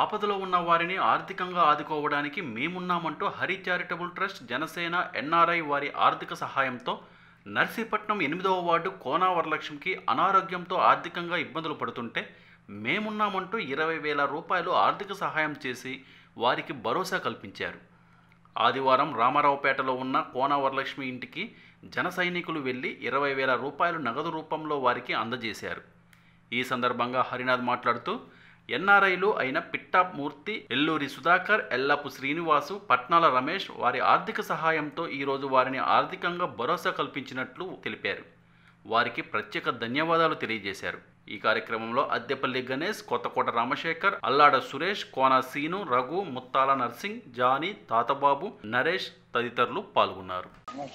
ఆపదలో ఉన్న వారిని ఆర్థికంగా ఆదుకోవడానికి మేమున్నామంటూ Hari charitable trust Janasena NRI వారి ఆర్థిక సహాయంతో నర్సీపట్నం 8వ వార్డు కోనా వరలక్ష్మికి అనారోగ్యంతో ఆర్థికంగా ఇబ్బందులు పడుతుంటే మేమున్నామంటూ 20,000 రూపాయలు ఆర్థిక సహాయం చేసి వారికి భరోసా కల్పించారు. ఆదివారం రామారావుపేటలో ఉన్న కోనా వరలక్ష్మి ఇంటికి జన సైనికులు వెళ్లి 20,000 రూపాయలు నగదు రూపంలో వారికి అందజేశారు. ఈ సందర్భంగా హరినాథ్ మాట్లాడుతూ ఎన్ఆర్ఐలు అయిన పిట్టా మూర్తి, ఎల్లూరి సుధాకర్, ఎల్లపు శ్రీనివాసు, పట్నాల రమేష్ వారి ఆర్థిక సహాయంతో ఈరోజు వారిని ఆర్థికంగా భరోసా కల్పించినట్లు తెలిపారు. వారికి ప్రత్యేక ధన్యవాదాలు తెలియజేశారు. ఈ కార్యక్రమంలో అద్దెపల్లి గణేష్, కొత్తకోట రామశేఖర్, అల్లాడ సురేష్, కోనా సీను, రఘు, ముత్తాల నర్సింగ్, జానీ, తాతబాబు, నరేష్ తదితరులు పాల్గొన్నారు.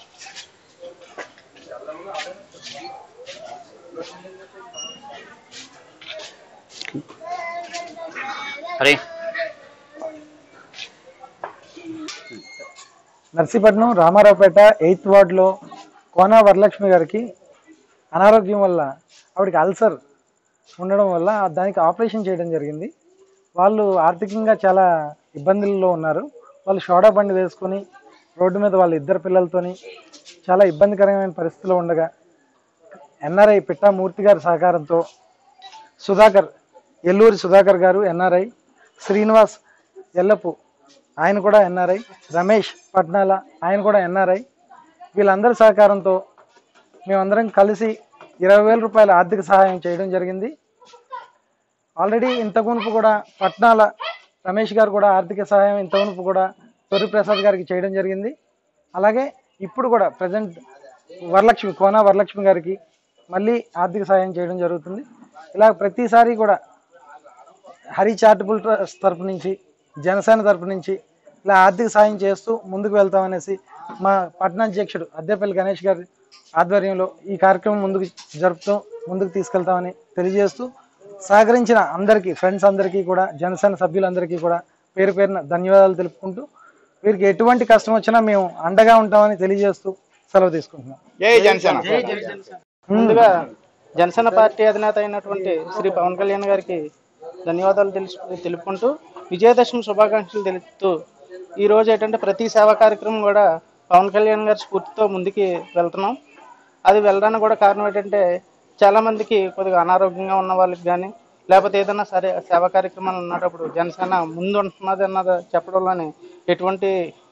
నర్సీపట్నం రామారావుపేట 8th వార్డులో కోనా వరలక్ష్మి గారికి అనారోగ్యం వల్ల ఆవిడకి అల్సర్ ఉండడం వల్ల దానికి ఆపరేషన్ చేయడం జరిగింది. వాళ్ళు ఆర్థికంగా చాలా ఇబ్బందుల్లో ఉన్నారు. వాళ్ళు సోడా బండి వేసుకొని రోడ్డు మీద వాళ్ళ 2 పిల్లలతోని చాలా ఇబ్బందికరమైన పరిస్థితిలో ఉండగా ఎన్ఆర్ఐ పిట్టా మూర్తి గారి సహకారంతో సుధాకర్, ఎల్లూరి సుధాకర్ గారు ఎన్ఆర్ఐ, శ్రీనివాస్ ఎల్లపు ఆయన కూడా ఎన్ఆర్ఐ, రమేష్ పట్నాల ఆయన కూడా ఎన్ఆర్ఐ, వీళ్ళందరి సహకారంతో మేమందరం కలిసి 20,000 రూపాయల ఆర్థిక సహాయం చేయడం జరిగింది. ఆల్రెడీ ఇంతకుమునుపు కూడా పట్నాల రమేష్ గారు కూడా ఆర్థిక సహాయం ఇంతకుమునుపు కూడా తొర్రి ప్రసాద్ గారికి చేయడం జరిగింది. అలాగే ఇప్పుడు కూడా ప్రజెంట్ కోనా వరలక్ష్మి గారికి మళ్ళీ ఆర్థిక సహాయం చేయడం జరుగుతుంది. ఇలా ప్రతిసారి కూడా హరి చారిటబుల్ ట్రస్ట్ తరపు నుంచి, జనసేన తరపు నుంచి ఇలా ఆర్థిక సాయం చేస్తూ ముందుకు వెళ్తామనేసి మా పట్టణ అధ్యక్షుడు అద్దెపల్లి గణేష్ గారి ఆధ్వర్యంలో ఈ కార్యక్రమం ముందుకు తీసుకెళ్తామని తెలియజేస్తూ సహకరించిన అందరికీ, ఫ్రెండ్స్ అందరికీ కూడా, జనసేన సభ్యులందరికీ కూడా పేరు పేరున ధన్యవాదాలు తెలుపుకుంటూ వీరికి ఎటువంటి కష్టం వచ్చినా మేము అండగా ఉంటామని తెలియజేస్తూ సెలవు తీసుకుంటున్నాం. జై జనసేన. ముందుగా జనసేన పార్టీ అధినేత అయినటువంటి శ్రీ పవన్ కళ్యాణ్ గారికి ధన్యవాదాలు తెలుపుకుంటూ విజయదశమి శుభాకాంక్షలు తెలుపుతూ ఈరోజు ఏంటంటే ప్రతి సేవా కార్యక్రమం కూడా పవన్ కళ్యాణ్ గారి స్ఫూర్తితో ముందుకి వెళ్తున్నాం. అది వెళ్ళడానికి కూడా కారణం ఏంటంటే చాలామందికి కొద్దిగా అనారోగ్యంగా ఉన్న వాళ్ళకి కానీ లేకపోతే ఏదైనా సరే సేవా కార్యక్రమాలు ఉన్నప్పుడు జనసేన ముందు ఉంటున్నది అన్నది చెప్పడంలోనే ఎటువంటి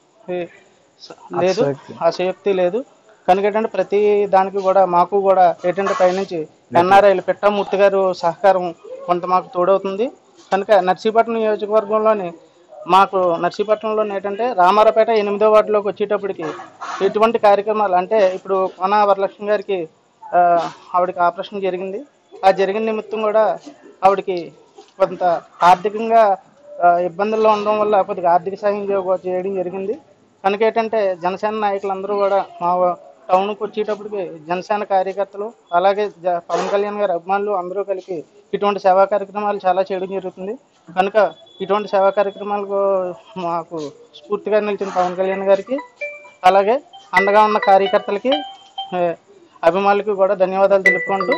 లేదు, అశయోక్తి లేదు. కనుక ఏంటంటే ప్రతి దానికి కూడా మాకు కూడా ఏంటంటే పైనుంచి ఎన్ఆర్ఐలు పిట్టా మూర్తి గారు సహకారం కొంత మాకు తోడవుతుంది. కనుక నర్సీపట్నం నియోజకవర్గంలోని మాకు నర్సీపట్నంలో ఏంటంటే రామారావుపేట 8వ వార్డులోకి వచ్చేటప్పటికి ఎటువంటి కార్యక్రమాలు అంటే ఇప్పుడు కోనా వరలక్ష్మి గారికి ఆవిడకి ఆపరేషన్ జరిగింది. ఆ జరిగిన నిమిత్తం కూడా ఆవిడకి కొంత ఆర్థికంగా ఇబ్బందుల్లో ఉండడం వల్ల కొద్దిగా ఆర్థిక సాయం చేయడం జరిగింది. కనుక ఏంటంటే జనసేన నాయకులందరూ కూడా మా టౌన్కి వచ్చేటప్పటికి జనసేన కార్యకర్తలు అలాగే పవన్ కళ్యాణ్ గారి అభిమానులు అందరూ కలిపి ఇటువంటి సేవా కార్యక్రమాలు చాలా చేయడం జరుగుతుంది. కనుక ఇటువంటి సేవా కార్యక్రమాలకు మాకు స్ఫూర్తిగా నిలిచిన పవన్ కళ్యాణ్ గారికి అలాగే అండగా ఉన్న కార్యకర్తలకి, అభిమానులకి కూడా ధన్యవాదాలు తెలుపుకుంటూ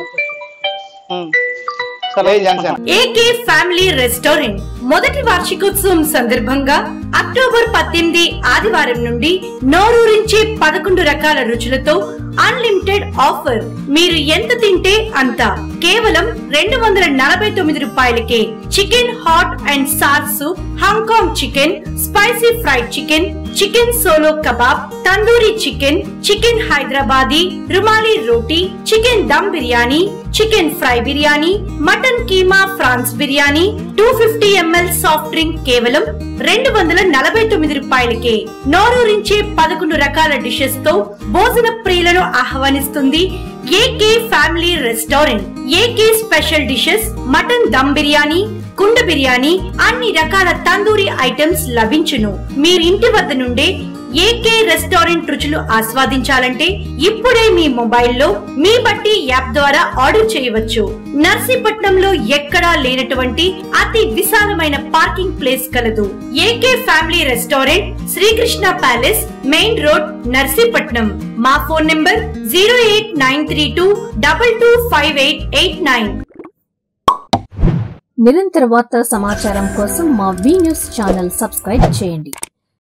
ఏకే ఫ్యామిలీ రెస్టారెంట్ మొదటి వార్షికోత్సవం సందర్భంగా అక్టోబర్ 18 ఆదివారం నుండి నోరూరించే 11 రకాల రుచులతో అన్లిమిటెడ్ ఆఫర్. మీరు ఎంత తింటే అంత కేవలం 249 రూపాయలకే. Chicken hot and sour soup, Hong Kong chicken, spicy fried chicken, chicken solo kebab, tandoori chicken, chicken Hyderabadi, rumali roti, chicken dum biryani, chicken fry biryani, mutton keema ఫ్రాన్స్ బిర్యానీ, 250 ml సాఫ్ట్ డ్రింక్ కేవలం 249 రూపాయలకే. నోరూరించే 11 రకాల డిషెస్ తో భోజన ప్రియులను ఆహ్వానిస్తుంది AK family restaurant. AK special dishes mutton dum biryani, కుండ బిర్యానీ, అన్ని రకాల తందూరి ఐటమ్స్ లభించును. మీరింటి వద్ద నుండే ఏకే రెస్టారెంట్ రుచులు ఆస్వాదించాలంటే ఇప్పుడే మీ మొబైల్లో మీ బట్టి యాప్ ద్వారా ఆర్డర్ చేయవచ్చు. నర్సీపట్నంలో ఎక్కడా లేనటువంటి అతి విశాలమైన పార్కింగ్ ప్లేస్ కలదు. AK family restaurant, Srikrishna palace, main road, Narsipatnam. మా ఫోన్ నెంబర్ 08932225889. నిరంతర వార్తా సమాచారం కోసం మా వి న్యూస్ ఛానల్ సబ్స్క్రైబ్ చేయండి.